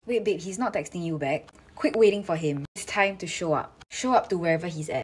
Wait babe, he's not texting you back? Quick waiting for him. It's time to show up. Show up to wherever he's at.